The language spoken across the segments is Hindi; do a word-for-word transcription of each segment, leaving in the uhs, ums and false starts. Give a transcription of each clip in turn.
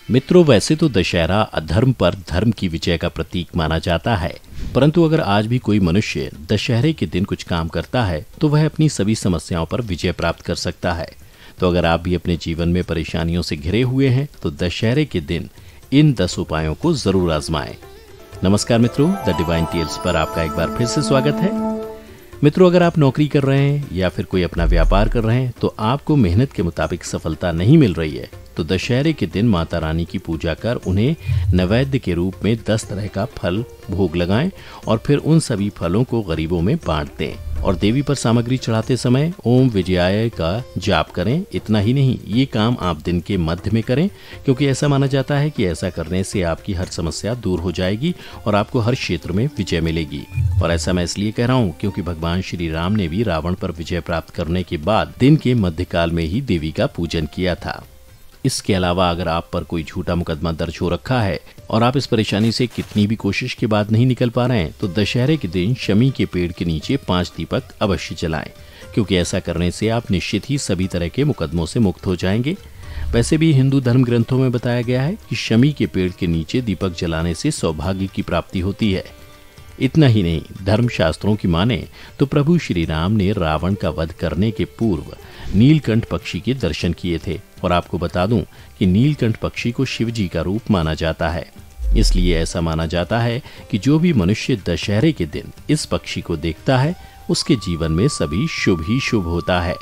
मित्रों, वैसे तो दशहरा अधर्म पर धर्म की विजय का प्रतीक माना जाता है, परंतु अगर आज भी कोई मनुष्य दशहरे के दिन कुछ काम करता है तो वह अपनी सभी समस्याओं पर विजय प्राप्त कर सकता है। तो अगर आप भी अपने जीवन में परेशानियों से घिरे हुए हैं तो दशहरे के दिन इन दस उपायों को जरूर आजमाएं। नमस्कार मित्रों, द डिवाइन टेल्स पर आपका एक बार फिर से स्वागत है। मित्रों, अगर आप नौकरी कर रहे हैं या फिर कोई अपना व्यापार कर रहे हैं तो आपको मेहनत के मुताबिक सफलता नहीं मिल रही है, तो दशहरे के दिन माता रानी की पूजा कर उन्हें नैवेद्य के रूप में दस तरह का फल भोग लगाएं और फिर उन सभी फलों को गरीबों में बांट दें। और देवी पर सामग्री चढ़ाते समय ओम विजयाय का जाप करें। इतना ही नहीं, ये काम आप दिन के मध्य में करें, क्योंकि ऐसा माना जाता है कि ऐसा करने से आपकी हर समस्या दूर हो जाएगी और आपको हर क्षेत्र में विजय मिलेगी। और ऐसा मैं इसलिए कह रहा हूँ क्योंकि भगवान श्री राम ने भी रावण पर विजय प्राप्त करने के बाद दिन के मध्यकाल में ही देवी का पूजन किया था। इसके अलावा अगर आप पर कोई झूठा मुकदमा दर्ज हो रखा है और आप इस परेशानी से कितनी भी कोशिश के बाद नहीं निकल पा रहे हैं तो दशहरे के दिन शमी के पेड़ के नीचे पांच दीपक अवश्य जलाएं, क्योंकि ऐसा करने से आप निश्चित ही सभी तरह के मुकदमों से मुक्त हो जाएंगे। वैसे भी हिंदू धर्म ग्रंथों में बताया गया है कि शमी के पेड़ के नीचे दीपक जलाने से सौभाग्य की प्राप्ति होती है। इतना ही नहीं, धर्म शास्त्रों की माने तो प्रभु श्री राम ने रावण का वध करने के पूर्व नीलकंठ पक्षी के दर्शन किए थे। और आपको बता दूं कि नीलकंठ पक्षी को शिव जी का रूप माना जाता है। इसलिए ऐसा माना जाता है कि जो भी मनुष्य दशहरे के दिन इस पक्षी को देखता है उसके जीवन में सभी शुभ ही शुभ होता है।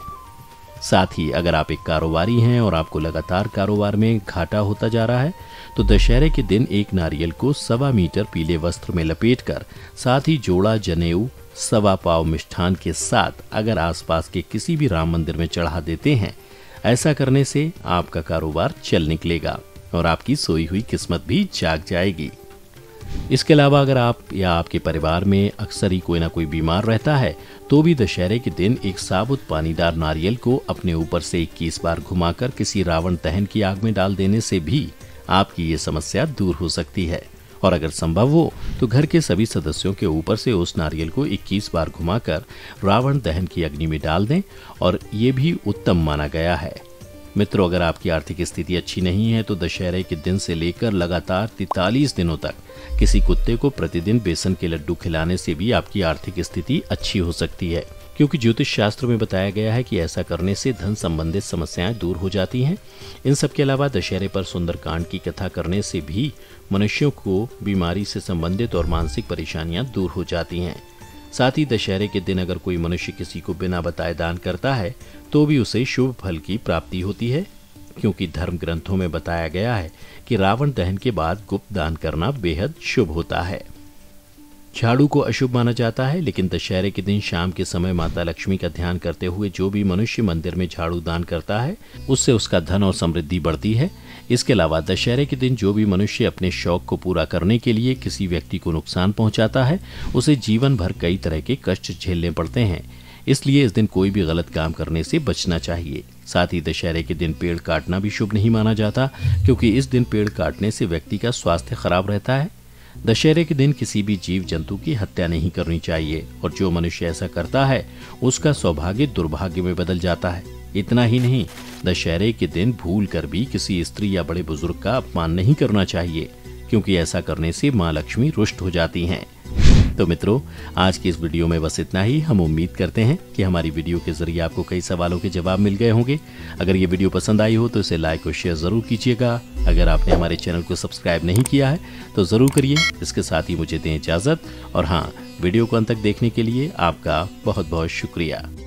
साथ ही अगर आप एक कारोबारी हैं और आपको लगातार कारोबार में घाटा होता जा रहा है तो दशहरे के दिन एक नारियल को सवा मीटर पीले वस्त्र में लपेटकर साथ ही जोड़ा जनेऊ सवा पाव मिष्ठान के साथ अगर आसपास के किसी भी राम मंदिर में चढ़ा देते हैं, ऐसा करने से आपका कारोबार चल निकलेगा और आपकी सोई हुई किस्मत भी जाग जाएगी। इसके अलावा अगर आप या आपके परिवार में अक्सर ही कोई ना कोई बीमार रहता है तो भी दशहरे के दिन एक साबुत पानीदार नारियल को अपने ऊपर से इक्कीस बार घुमाकर किसी रावण दहन की आग में डाल देने से भी आपकी ये समस्या दूर हो सकती है। और अगर संभव हो तो घर के सभी सदस्यों के ऊपर से उस नारियल को इक्कीस बार घुमाकर रावण दहन की अग्नि में डाल दें, और ये भी उत्तम माना गया है। मित्रों, अगर आपकी आर्थिक स्थिति अच्छी नहीं है तो दशहरे के दिन से लेकर लगातार तैंतालीस दिनों तक किसी कुत्ते को प्रतिदिन बेसन के लड्डू खिलाने से भी आपकी आर्थिक स्थिति अच्छी हो सकती है, क्योंकि ज्योतिष शास्त्र में बताया गया है कि ऐसा करने से धन संबंधित समस्याएं दूर हो जाती हैं। इन सब के अलावा दशहरे पर सुंदरकांड की कथा करने से भी मनुष्यों को बीमारी से संबंधित और मानसिक परेशानियां दूर हो जाती हैं। साथ ही दशहरे के दिन अगर कोई मनुष्य किसी को बिना बताए दान करता है तो भी उसे शुभ फल की प्राप्ति होती है, क्योंकि धर्म ग्रंथों में बताया गया है कि रावण दहन के बाद गुप्त दान करना बेहद शुभ होता है। झाड़ू को अशुभ माना जाता है, लेकिन दशहरे के दिन शाम के समय माता लक्ष्मी का ध्यान करते हुए जो भी मनुष्य मंदिर में झाड़ू दान करता है उससे उसका धन और समृद्धि बढ़ती है। इसके अलावा दशहरे के दिन जो भी मनुष्य अपने शौक को पूरा करने के लिए किसी व्यक्ति को नुकसान पहुंचाता है उसे जीवन भर कई तरह के कष्ट झेलने पड़ते हैं। इसलिए इस दिन कोई भी गलत काम करने से बचना चाहिए। साथ ही दशहरे के दिन पेड़ काटना भी शुभ नहीं माना जाता, क्योंकि इस दिन पेड़ काटने से व्यक्ति का स्वास्थ्य खराब रहता है। दशहरे के दिन किसी भी जीव जंतु की हत्या नहीं करनी चाहिए, और जो मनुष्य ऐसा करता है उसका सौभाग्य दुर्भाग्य में बदल जाता है। इतना ही नहीं, दशहरे के दिन भूल कर भी किसी स्त्री या बड़े बुजुर्ग का अपमान नहीं करना चाहिए, क्योंकि ऐसा करने से माँ लक्ष्मी रुष्ट हो जाती हैं। तो मित्रों, आज की इस वीडियो में बस इतना ही। हम उम्मीद करते हैं कि हमारी वीडियो के जरिए आपको कई सवालों के जवाब मिल गए होंगे। अगर ये वीडियो पसंद आई हो तो इसे लाइक और शेयर जरूर कीजिएगा। अगर आपने हमारे चैनल को सब्सक्राइब नहीं किया है तो जरूर करिए। इसके साथ ही मुझे दें इजाजत, और हाँ, वीडियो को अंत तक देखने के लिए आपका बहुत बहुत शुक्रिया।